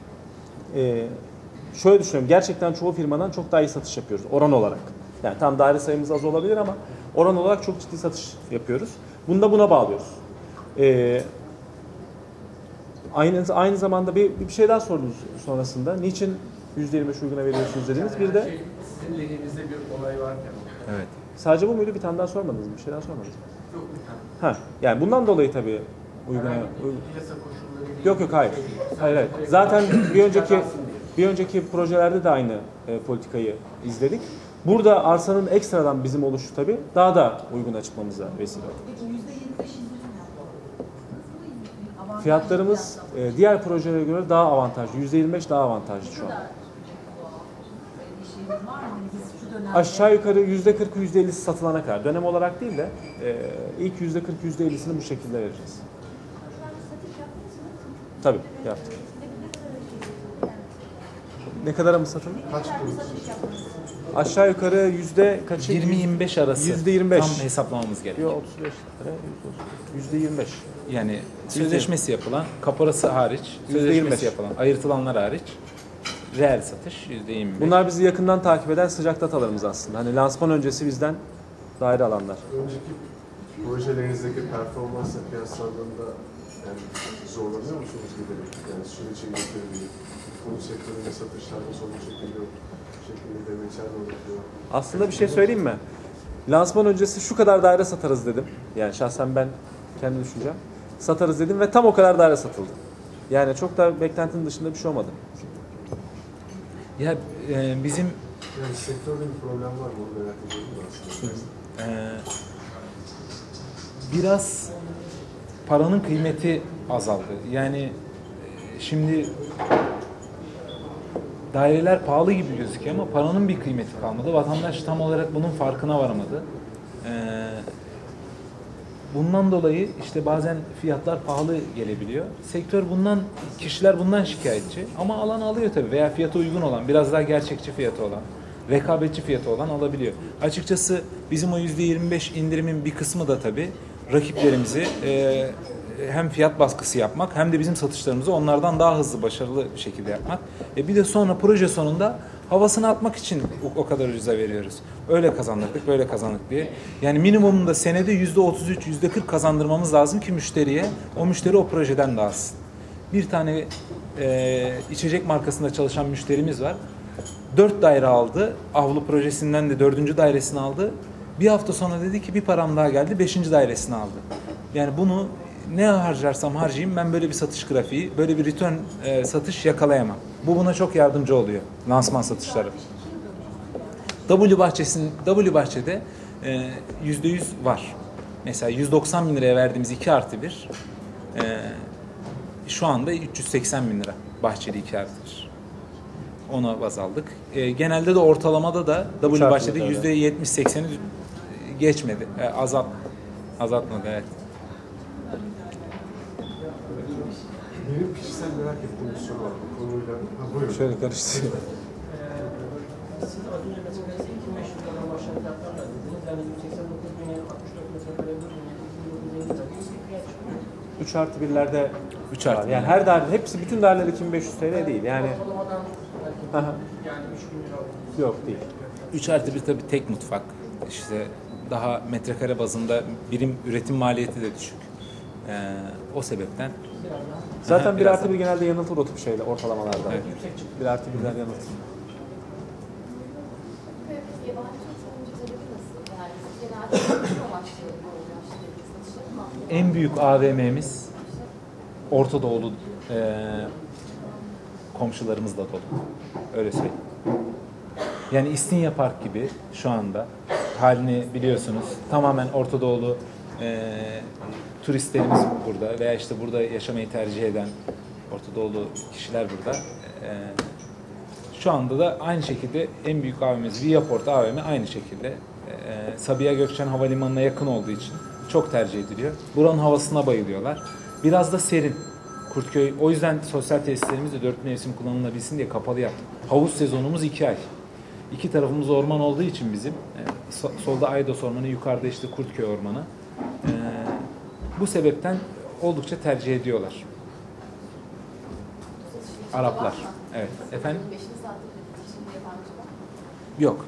şöyle düşünüyorum. Gerçekten çoğu firmadan çok daha iyi satış yapıyoruz oran olarak. Yani tam daire sayımız az olabilir ama oran olarak çok ciddi satış yapıyoruz. Bunu da buna bağlıyoruz. Aynı zamanda bir şey daha sordunuz sonrasında. Niçin %25 uyguna veriyorsunuz dediniz. Yani bir de sizin lehinizde bir olay varken. Evet. sadece bu muydu? Bir tane daha sormadınız mı? Bir şey daha sormadınız mı? Yok bir tane. Yani bundan dolayı tabii uyguna... Piyasa koşulları... Yok hayır. Hayır. Zaten bir önceki projelerde de aynı politikayı izledik. Burada arsanın ekstradan bizim oluşu tabii daha da uyguna çıkmamıza vesile oldu. Peki %25 indirim yapalım. Fiyatlarımız diğer projelere göre daha avantajlı. %25 daha avantajlı şu an. Aşağı yukarı %40, %50'si satılana kadar. Dönem olarak değil de ilk %40, %50'sini bu şekilde vereceğiz. Tabii yaptık. Ne kadara mı satıldı? Kaç kuruluş? Aşağı yukarı yüzde kaçı? 20-25 arası. %25. Tam hesaplamamız gerekiyor. Yok 35 lira, %25. Yani sözleşmesi yapılan, kaparası hariç, %25. sözleşmesi yapılan, ayırtılanlar hariç reel satış %25. Bunlar bizi yakından takip eden sıcak datalarımız aslında. Hani lansman öncesi bizden daire alanlar. Önceki projelerinizdeki performansla kıyaslandığında yani zorlanıyor musunuz giderek? Yani sürecin getirdiği konut sektöründe satışlarda sorun çekiliyor, şeklinde demekler oluyor. Aslında bir şey söyleyeyim mi? Lansman öncesi şu kadar daire satarız dedim. Yani şahsen ben kendi düşüncem. Satarız dedim ve tam o kadar daire satıldı. Yani çok da beklentinin dışında bir şey olmadı. Ya bizim Yani sektörde bir problem var mı? Onu merak ediyorum aslında. biraz paranın kıymeti azaldı. Yani şimdi daireler pahalı gibi gözüküyor ama paranın bir kıymeti kalmadı. Vatandaş tam olarak bunun farkına varamadı. Bundan dolayı işte bazen fiyatlar pahalı gelebiliyor. Sektör bundan, kişiler bundan şikayetçi. Ama alan alıyor tabii veya fiyatı uygun olan, biraz daha gerçekçi fiyatı olan, rekabetçi fiyatı olan alabiliyor. Açıkçası bizim o %25 indirimin bir kısmı da tabii rakiplerimizi hem fiyat baskısı yapmak hem de bizim satışlarımızı onlardan daha hızlı, başarılı bir şekilde yapmak. Bir de sonra proje sonunda havasını atmak için o kadar ucuza veriyoruz. Öyle kazandırdık, böyle kazandık diye. Yani minimumda senede %33, %40 kazandırmamız lazım ki müşteriye, o müşteri o projeden de alsın. Bir tane içecek markasında çalışan müşterimiz var. 4 daire aldı. Avlu projesinden de 4. dairesini aldı. Bir hafta sonra dedi ki bir param daha geldi. 5. dairesini aldı. Yani bunu ne harcarsam harcayayım ben böyle bir satış grafiği, böyle bir return satış yakalayamam. Bu buna çok yardımcı oluyor. Lansman satışları. W Bahçe'de %100 var. Mesela 190 bin liraya verdiğimiz 2+1 şu anda 380 bin lira Bahçeli 2+1. Ona baz aldık. Genelde de ortalamada da W Bahçe'de %70-80'i geçmedi. Azaltmadı, evet. Benim kişisel merak ettiğim bir soru var bu konuyla. Buyurun. Şöyle karıştırayım. Siz az önce mesela 2500 liradan başlayan fiyatlarla dediniz. Yani 189 bin, 64 metrekare, 4 bin, 2950 lira gibi bir fiyat çıkıyor. 3+1'lerde 3+1'ler. var. Yani her daire, hepsi bütün daireler 2500 TL değil. Yani Ortalamadan belki yani 3000 lira oldu. yok değil. 3+1 tabii tek mutfak. İşte daha metrekare bazında birim üretim maliyeti de düşük. O sebepten. Zaten Biraz 1+1 genelde yanıltır o tip şeyler ortalamalarda. Evet. 1+1'ler yanıltır. Peki, yabancı yatırımcı talebi nasıl? Yani siz genelde satış amaçlı satışları mı? En büyük AVM'miz Orta Doğulu komşularımızla dolu. Öyle söyleyeyim. Yani İstinye Park gibi şu anda halini biliyorsunuz. Tamamen Orta Doğulu turistlerimiz burada veya işte burada yaşamayı tercih eden Orta Doğulu kişiler burada. Şu anda da aynı şekilde en büyük AVM'miz Viaport AVM aynı şekilde. Sabiha Gökçen Havalimanı'na yakın olduğu için çok tercih ediliyor. Buranın havasına bayılıyorlar. Biraz da serin. Kurtköy, o yüzden sosyal tesislerimiz de 4 mevsim kullanılabilsin diye kapalı yaptık. Havuz sezonumuz 2 ay. İki tarafımız orman olduğu için bizim, solda Aydos Ormanı, yukarıda işte Kurtköy Ormanı. Bu sebepten oldukça tercih ediyorlar. Araplar. Evet. Efendim? 5. saatte şimdi yabancı var. Yok.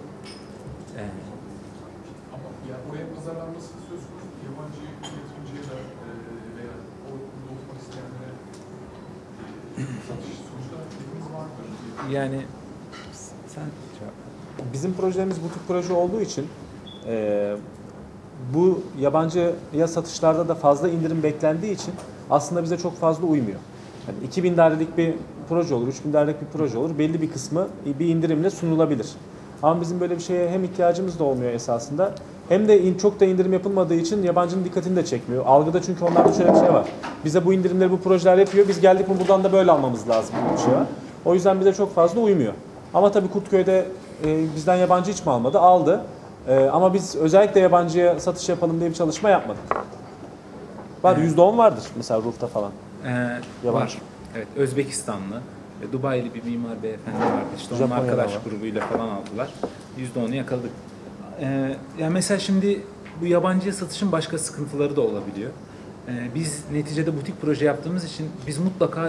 Ama ya oraya pazarlanması söz konusu yabancı yatırımcıya da veya o okumak isteyenlere satış sonuçta hepimiz vardır. Yani sen cevap. Bizim projelerimiz bu tip proje olduğu için bu yabancıya satışlarda da fazla indirim beklendiği için aslında bize çok fazla uymuyor. Yani 2000 dairelik bir proje olur, 3000 dairelik bir proje olur. Belli bir kısmı bir indirimle sunulabilir. Ama bizim böyle bir şeye hem ihtiyacımız da olmuyor esasında hem de çok da indirim yapılmadığı için yabancının dikkatini de çekmiyor. Algıda çünkü onlarda şöyle bir şey var. Bize bu indirimleri bu projeler yapıyor. Biz geldik mi buradan da böyle almamız lazım gibi bir şey var. O yüzden bize çok fazla uymuyor. Ama tabii Kurtköy'de bizden yabancı hiç mi almadı? Aldı. Ama biz özellikle yabancıya satış yapalım diye bir çalışma yapmadık. Var, %10 vardır mesela Roof'ta falan. Var. Evet, Özbekistanlı, Dubai'li bir mimar beyefendi vardı. İşte onun Japonya'da arkadaş var. grubuyla falan aldılar. %10'u yakaladık. Yani mesela şimdi bu yabancıya satışın başka sıkıntıları da olabiliyor. Biz neticede butik proje yaptığımız için biz mutlaka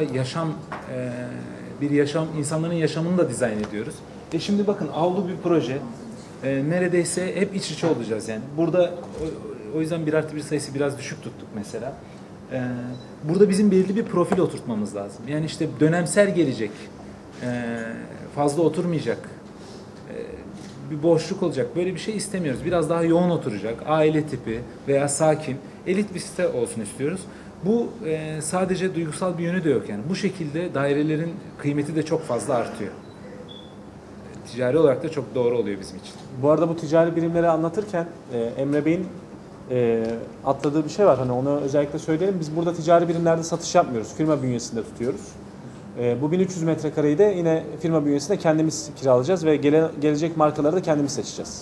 insanların yaşamını da dizayn ediyoruz. Şimdi bakın avlu bir proje. Neredeyse hep iç içe olacağız yani. Burada o yüzden 1+1 sayısı biraz düşük tuttuk mesela. Burada bizim belirli bir profil oturtmamız lazım. Yani işte dönemsel gelecek, fazla oturmayacak, bir boşluk olacak. Böyle bir şey istemiyoruz. Biraz daha yoğun oturacak, aile tipi veya sakin, elit bir site olsun istiyoruz. Bu sadece duygusal bir yönü de yok yani. Bu şekilde dairelerin kıymeti de çok fazla artıyor. Ticari olarak da çok doğru oluyor bizim için. Bu arada bu ticari birimleri anlatırken Emre Bey'in atladığı bir şey var. Hani onu özellikle söyleyelim. Biz burada ticari birimlerde satış yapmıyoruz. Firma bünyesinde tutuyoruz. Bu 1300 metrekareyi de yine firma bünyesinde kendimiz kiralayacağız ve gelecek markaları da kendimiz seçeceğiz.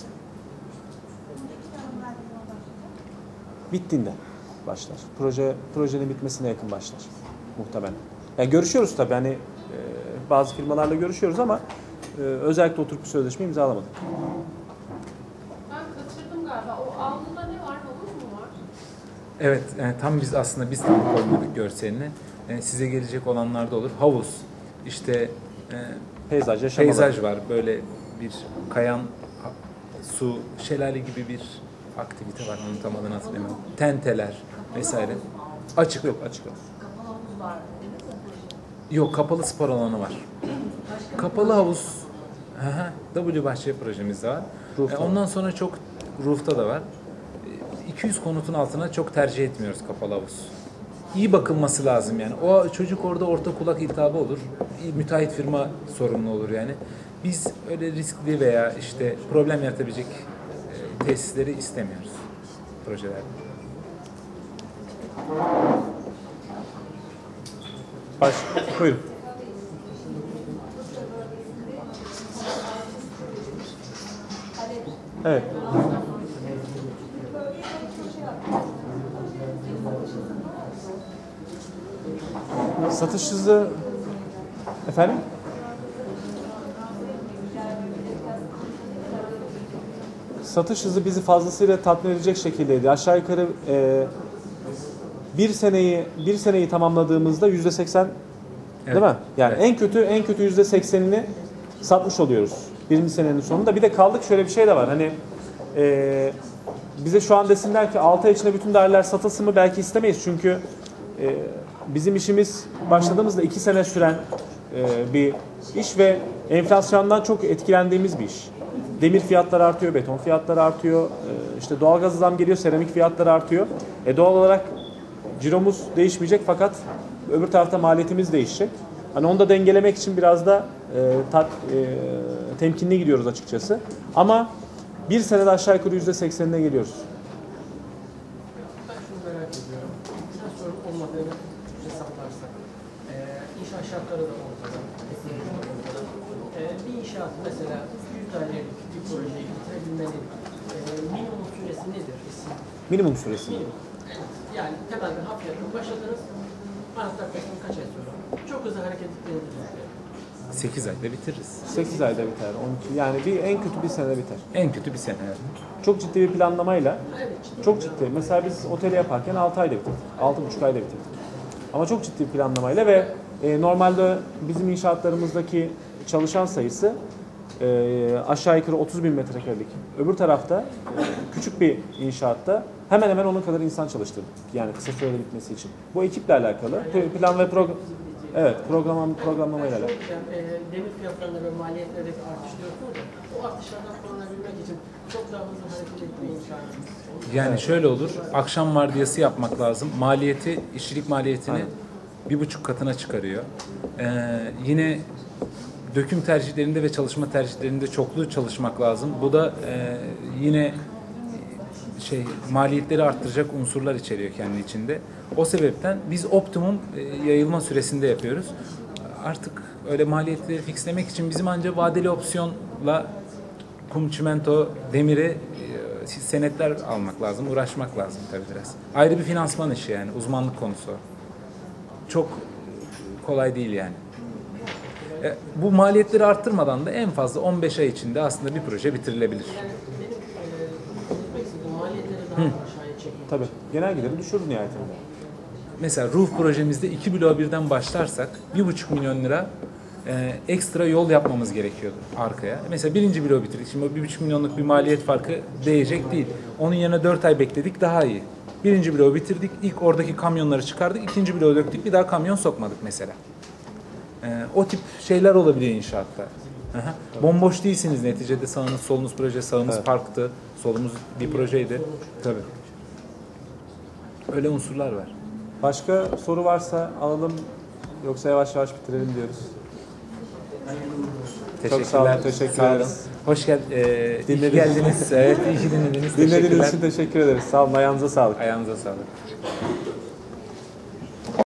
Bittiğinde başlar. Projenin bitmesine yakın başlar muhtemelen. Yani görüşüyoruz tabii hani bazı firmalarla görüşüyoruz ama özellikle oturup bir sözleşme imzalamadık. Ben kaçırdım galiba. O avluda ne var? Havuz mu var? Evet, tam biz tam koymadık görselini. Size gelecek olanlarda olur. Havuz, işte Peyzaj, yaşamalar. peyzaj var. Böyle bir kayan su, şelale gibi bir aktivite var. Onun tam adını hatırlamıyorum. Tenteler vesaire. Açık. Yok, açık. Kapalı havuz var dediniz mi? Yok, kapalı spor alanı var. Kapalı havuz, W Bahçe projemizde var. Ondan sonra çok roof'ta da var. 200 konutun altına çok tercih etmiyoruz kapalı havuz. İyi bakılması lazım yani. O çocuk orada orta kulak iltihabı olur. Müteahhit firma sorumlu olur yani. Biz öyle riskli veya işte problem yaratabilecek tesisleri istemiyoruz projelerde. Buyurun. Evet. Satış hızı efendim? Satış hızı bizi fazlasıyla tatmin edecek şekildeydi. Aşağı yukarı bir seneyi tamamladığımızda %80, değil mi? Yani en kötü %80'ini satmış oluyoruz birinci senenin sonunda. Bir de kaldık, şöyle bir şey de var. Hani bize şu an desinler ki 6 ay içinde bütün daireler satılsın mı, belki istemeyiz. Çünkü bizim işimiz başladığımızda 2 sene süren bir iş ve enflasyondan çok etkilendiğimiz bir iş. Demir fiyatları artıyor, beton fiyatları artıyor, işte doğalgaz zam geliyor, seramik fiyatları artıyor. Doğal olarak ciromuz değişmeyecek fakat öbür tarafta maliyetimiz değişecek. Hani onu da dengelemek için biraz da temkinli gidiyoruz açıkçası. Ama bir senede aşağı yukarı %80'ine geliyoruz. Ben şunu merak ediyorum. Sen sorun olmadığını hesaplarsak, inşaat şartları da ortada. Bir inşaat mesela 100 dairelik bir projeyi bitirebilmenin minimum süresi nedir? Minimum süresi. Minimum. Yani temelden hafiften başladınız, anahtar teslim kaç ay sonra? Çok hızlı hareket ettiğiniz 8 ayda bitiririz. 8 ayda biter. 12. Yani en kötü bir senede biter. En kötü bir sene. Evet. Çok ciddi bir planlamayla, çok ciddi. Mesela biz oteli yaparken 6 ayda bitirdik. 6,5 ayda bitirdik. Ama çok ciddi bir planlamayla ve normalde bizim inşaatlarımızdaki çalışan sayısı aşağı yukarı 30.000 metrekarelik. Öbür tarafta küçük bir inşaatta hemen hemen onun kadar insan çalıştırdık. Yani kısa sürede bitmesi için. Bu ekiple alakalı. Plan ve programlamayla alakalı. Demir fiyatlarında ve maliyetlerdeki artış diyorsunuz ya, o artışlardan korunabilmek için çok daha hızlı hareket etmeyi imkanı. Yani şöyle olur, akşam vardiyası yapmak lazım. Maliyeti, işçilik maliyetini 1,5 katına çıkarıyor. Yine döküm tercihlerinde ve çalışma tercihlerinde çoklu çalışmak lazım. Bu da yine maliyetleri arttıracak unsurlar içeriyor kendi içinde. O sebepten biz optimum yayılma süresinde yapıyoruz. Artık öyle maliyetleri fixlemek için bizim ancak vadeli opsiyonla kum, çimento, demiri senetler almak lazım, uğraşmak lazım tabii biraz. Ayrı bir finansman işi yani, uzmanlık konusu. Çok kolay değil yani. Bu maliyetleri arttırmadan da en fazla 15 ay içinde aslında bir proje bitirilebilir. Yani benim istediğim maliyetleri daha aşağıya çekmek. Tabii. Genel gideri düşürür nihayetinde. Mesela roof projemizde 2 bloğa birden başlarsak 1,5 milyon lira ekstra yol yapmamız gerekiyordu arkaya. Mesela birinci bloğu bitirdik. Şimdi o 1,5 milyonluk bir maliyet farkı değecek değil. Onun yerine 4 ay bekledik, daha iyi. Birinci bloğu bitirdik. İlk oradaki kamyonları çıkardık. İkinci bloğu döktük. Bir daha kamyon sokmadık mesela. O tip şeyler olabiliyor inşaatta. Bomboş değilsiniz neticede. Sağınız solunuz proje. Sağımız parktı. Solumuz bir projeydi. Tabii. Öyle unsurlar var. Başka soru varsa alalım. Yoksa yavaş yavaş bitirelim diyoruz. Teşekkürler. Çok sağ olun. Teşekkür ederiz. Hoş geldiniz. Evet, iyi ki dinlediniz. Dinlediğiniz için teşekkür ederiz. Sağ olun. Ayağınıza sağlık. Ayağınıza sağlık.